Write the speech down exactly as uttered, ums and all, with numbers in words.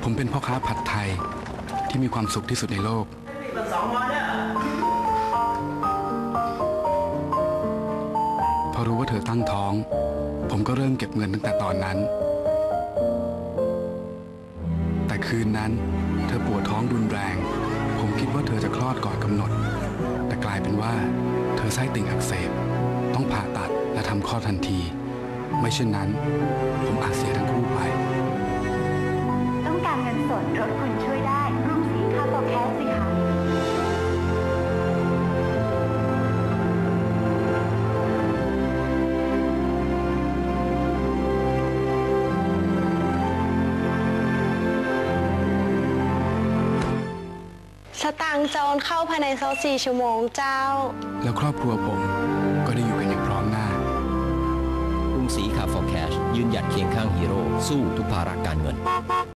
ผมเป็นพ่อค้าผัดไทยที่มีความสุขที่สุดในโลกพอรู้ว่าเธอตั้งท้องผมก็เริ่มเก็บเงินตั้งแต่ตอนนั้นแต่คืนนั้นเธอปวดท้องรุนแรงผมคิดว่าเธอจะคลอดก่อนกำหนดแต่กลายเป็นว่าเธอไส้ติ่งอักเสบต้องผ่าตัดและทำคลอดทันทีไม่เช่นนั้นผมอาจเสียทั้งคู่ไปต้องการเงินสดรถคุณช่วยได้รุ่งสีค่าโปรแคสสิคะสตางค์โจรเข้าภายในสี่ชั่วโมงเจ้าแล้วครอบครัวผมก็ได้อยู่กันอย่างพร้อมหน้ากรุงศรีคา for cash ยืนหยัดเคียงข้างฮีโร่สู้ทุกภาระการเงิน